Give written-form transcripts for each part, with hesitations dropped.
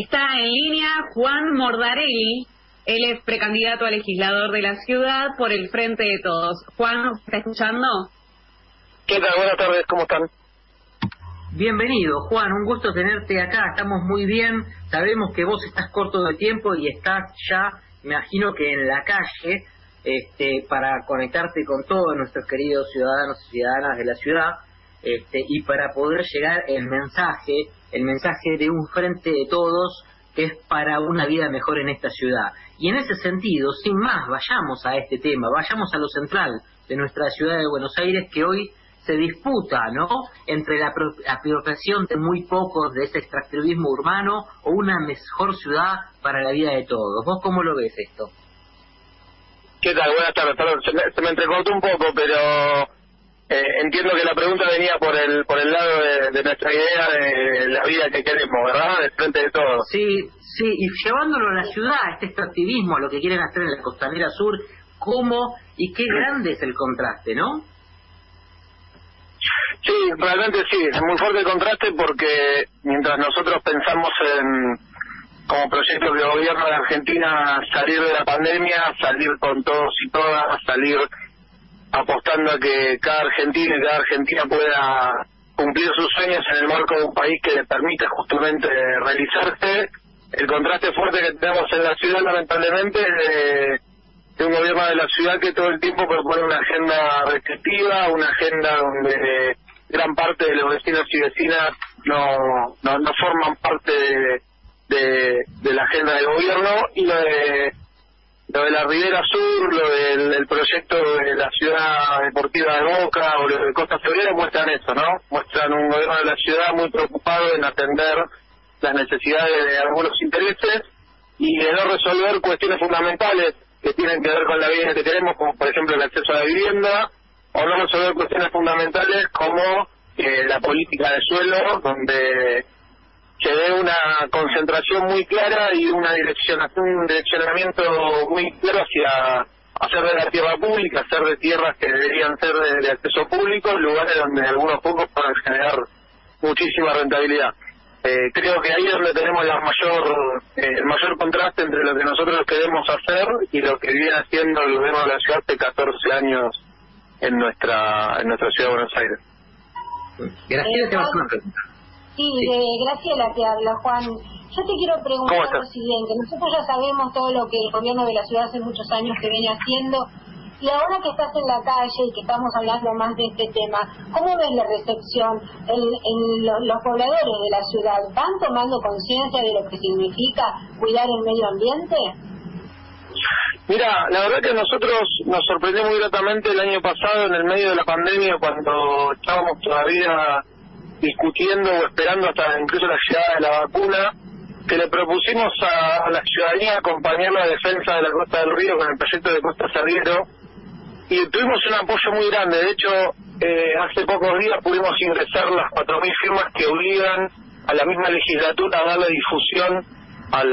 Está en línea Juan Mordarelli, él es precandidato a legislador de la ciudad por el Frente de Todos. Juan, ¿está escuchando? ¿Qué tal? Buenas tardes, ¿cómo están? Bienvenido, Juan, un gusto tenerte acá, estamos muy bien, sabemos que vos estás corto de tiempo y estás ya, me imagino que en la calle, para conectarte con todos nuestros queridos ciudadanos y ciudadanas de la ciudad, y para poder llegar el mensaje de un Frente de Todos que es para una vida mejor en esta ciudad. Y en ese sentido, sin más, vayamos a este tema, vayamos a lo central de nuestra ciudad de Buenos Aires, que hoy se disputa, ¿no?, entre la apropiación de muy pocos de ese extractivismo urbano o una mejor ciudad para la vida de todos. ¿Vos cómo lo ves esto? ¿Qué tal? Buenas tardes. Perdón, se me entrecortó un poco, pero entiendo que la pregunta venía por el lado de nuestra idea de la vida que queremos, ¿verdad? Del Frente de Todos. Sí, y llevándolo a la ciudad, este extractivismo, a lo que quieren hacer en la Costanera Sur, ¿cómo y qué grande es el contraste, ¿no? Sí, realmente sí, es muy fuerte el contraste porque mientras nosotros pensamos como proyecto de gobierno de Argentina salir de la pandemia, salir con todos y todas, salir apostando a que cada argentino y cada argentina pueda cumplir sus sueños en el marco de un país que le permite justamente realizarse, el contraste fuerte que tenemos en la ciudad lamentablemente de un gobierno de la ciudad que todo el tiempo propone una agenda restrictiva, una agenda donde gran parte de los vecinos y vecinas no forman parte de la agenda del gobierno, y lo de la Ribera Sur, lo del proyecto de la ciudad deportiva de Boca o lo de Costa Febrera muestran eso, ¿no? Muestran un gobierno de la ciudad muy preocupado en atender las necesidades de algunos intereses y de no resolver cuestiones fundamentales que tienen que ver con la vida que tenemos, como por ejemplo el acceso a la vivienda, o no resolver cuestiones fundamentales como la política de suelo, donde se ve una concentración muy clara y un direccionamiento muy claro hacia hacer de la tierra pública, hacer de tierras que deberían ser de acceso público, lugares donde algunos pocos pueden generar muchísima rentabilidad. Creo que ahí es donde tenemos el mayor contraste entre lo que nosotros queremos hacer y lo que viene haciendo el gobierno de la ciudad hace 14 años en nuestra ciudad de Buenos Aires. Graciela, te vas a hacer una pregunta. Sí, Graciela te habla, Juan. Yo te quiero preguntar lo siguiente. Nosotros ya sabemos todo lo que el gobierno de la ciudad hace muchos años que viene haciendo, y ahora que estás en la calle y que estamos hablando más de este tema, ¿cómo ves la recepción en los pobladores de la ciudad? ¿Van tomando conciencia de lo que significa cuidar el medio ambiente? Mira, la verdad que a nosotros nos sorprendió muy gratamente el año pasado, en el medio de la pandemia, cuando estábamos todavía discutiendo o esperando hasta incluso la llegada de la vacuna, que le propusimos a la ciudadanía acompañar la defensa de la Costa del Río con el proyecto de Costa Salguero, y tuvimos un apoyo muy grande. De hecho, hace pocos días pudimos ingresar las 4.000 firmas que obligan a la misma legislatura a darle difusión a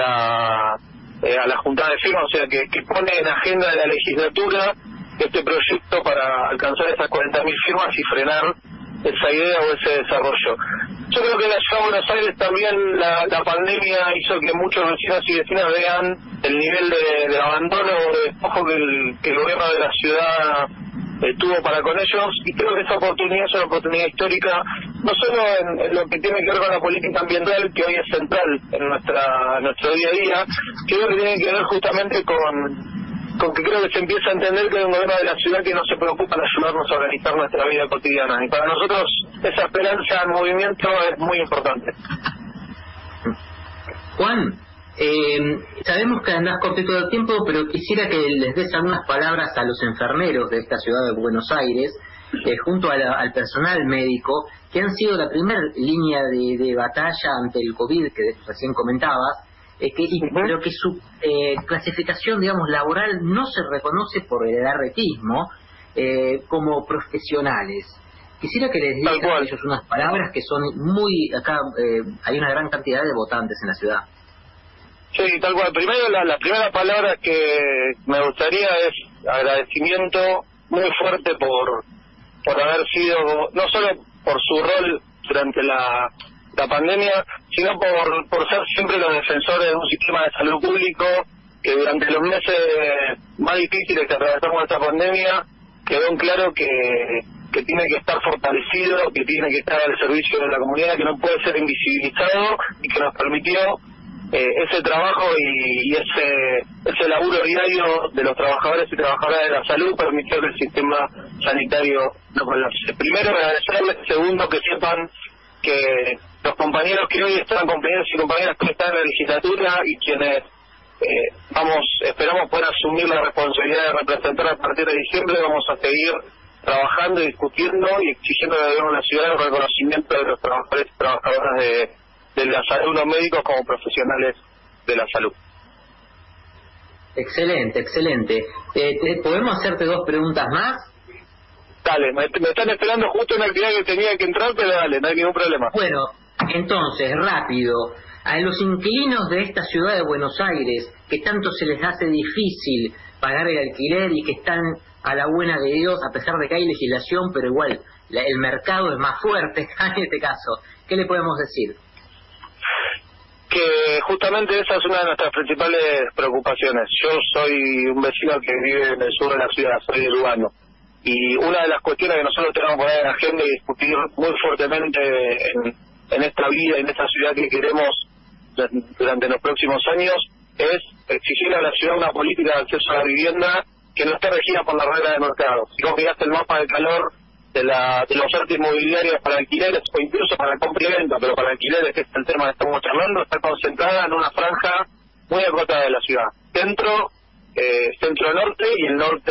la juntada de firmas, o sea, que pone en agenda de la legislatura este proyecto para alcanzar esas 40.000 firmas y frenar esa idea o ese desarrollo. Yo creo que en la ciudad de Buenos Aires también la pandemia hizo que muchos vecinos y vecinas vean el nivel de abandono o de despojo que el gobierno de la ciudad tuvo para con ellos, y creo que esa oportunidad es una oportunidad histórica, no solo en lo que tiene que ver con la política ambiental, que hoy es central en nuestro día a día, creo que tiene que ver justamente con que creo que se empieza a entender que hay un gobierno de la ciudad que no se preocupa de ayudarnos a organizar nuestra vida cotidiana, y para nosotros esa esperanza en movimiento es muy importante. Juan, sabemos que andás cortito de tiempo, pero quisiera que les des algunas palabras a los enfermeros de esta ciudad de Buenos Aires, junto al personal médico, que han sido la primera línea de batalla ante el COVID que recién comentabas, pero que su clasificación, digamos, laboral no se reconoce por el arretismo como profesionales. Quisiera que les digas a ellos unas palabras que son muy... Acá hay una gran cantidad de votantes en la ciudad. Sí, tal cual. Primero, la primera palabra que me gustaría es agradecimiento muy fuerte por haber sido, no solo por su rol durante la la pandemia, sino por ser siempre los defensores de un sistema de salud público que durante los meses más difíciles que atravesamos esta pandemia quedó en claro que tiene que estar fortalecido, que tiene que estar al servicio de la comunidad, que no puede ser invisibilizado, y que nos permitió ese trabajo y ese laburo diario de los trabajadores y trabajadoras de la salud permitió que el sistema sanitario no colapse. Primero, agradecerles. Segundo, que sepan que los compañeros que hoy están, compañeros y compañeras que están en la legislatura y quienes esperamos poder asumir la responsabilidad de representar a partir de diciembre, vamos a seguir trabajando y discutiendo y exigiendo al gobierno de la ciudad el reconocimiento de los trabajadores y trabajadoras de la salud, los médicos como profesionales de la salud. Excelente, excelente. ¿Podemos hacerte 2 preguntas más? Dale, me están esperando justo en la actividad que tenía que entrar, pero dale, no hay ningún problema. Bueno, entonces, rápido, a los inquilinos de esta ciudad de Buenos Aires, que tanto se les hace difícil pagar el alquiler y que están a la buena de Dios, a pesar de que hay legislación, pero igual el mercado es más fuerte en este caso, ¿qué le podemos decir? Que justamente esa es una de nuestras principales preocupaciones. Yo soy un vecino que vive en el sur de la ciudad, soy urbano, y una de las cuestiones que nosotros tenemos que poner en la agenda y discutir muy fuertemente en esta vida, en esta ciudad que queremos durante los próximos años, es exigir a la ciudad una política de acceso a la vivienda que no esté regida por la regla de mercado. Si vos miraste el mapa de calor de la oferta inmobiliaria para alquileres o incluso para compra y venta, pero para alquileres, que es el tema que estamos charlando, está concentrada en una franja muy acotada de la ciudad, centro norte y el norte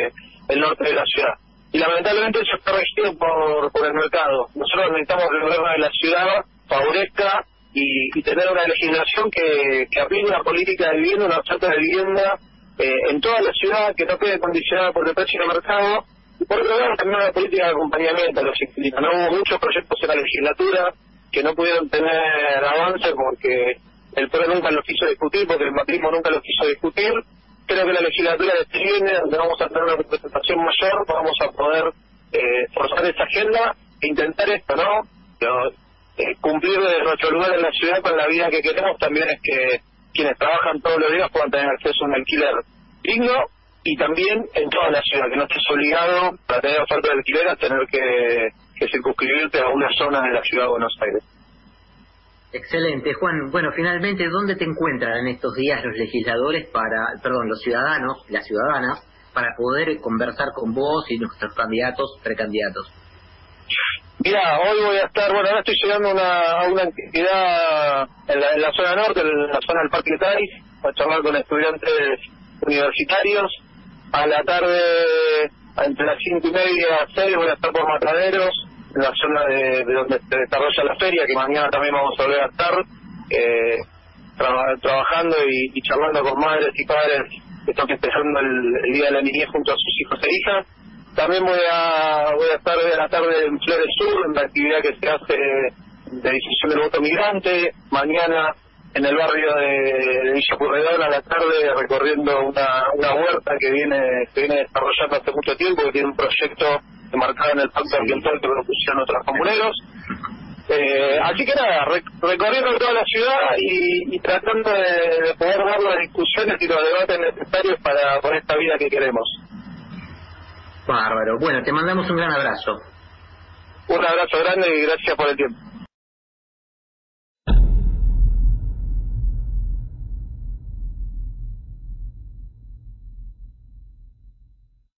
de la ciudad, y lamentablemente eso está regido por el mercado. Nosotros necesitamos que el gobierno de la ciudad favorezca y tener una legislación que aplique una política de vivienda, una oferta de vivienda en toda la ciudad que no quede condicionada por el precio del mercado. Y por otro lado, también una política de acompañamiento a los inquilinos. No hubo muchos proyectos en la legislatura que no pudieron tener avance porque el PRO nunca los quiso discutir, porque el macrismo nunca los quiso discutir. Creo que la legislatura de este viene, donde vamos a tener una representación mayor, vamos a poder forzar esa agenda e intentar esto, ¿no? Pero, cumplir de nuestro lugar en la ciudad con la vida que queremos también es que quienes trabajan todos los días puedan tener acceso a un alquiler digno, y también en toda la ciudad, que no estés obligado para tener oferta de alquiler a tener que circunscribirte a una zona de la ciudad de Buenos Aires. Excelente, Juan. Bueno, finalmente, ¿dónde te encuentran en estos días los legisladores los ciudadanos, las ciudadanas, para poder conversar con vos y nuestros candidatos, precandidatos? Mira, hoy voy a estar, ahora estoy llegando a una actividad en la zona norte, en la zona del Parque Tais, a charlar con estudiantes universitarios. A la tarde, entre las 5:30 y 6, voy a estar por Mataderos, en la zona de donde se desarrolla la feria, que mañana también vamos a volver a estar trabajando y charlando con madres y padres que están empezando el Día de la Niñez junto a sus hijos e hijas. También voy a estar hoy a la tarde en Flores Sur, en la actividad que se hace de difusión del voto migrante. Mañana en el barrio de Villa Pueyrredón a la tarde, recorriendo una huerta que viene desarrollando hace mucho tiempo, que tiene un proyecto marcado en el pacto ambiental que propusieron nuestros comuneros. Así que nada, recorriendo toda la ciudad y tratando de poder dar las discusiones y los debates necesarios para esta vida que queremos. Bárbaro. Bueno, te mandamos un gran abrazo. Un abrazo grande y gracias por el tiempo.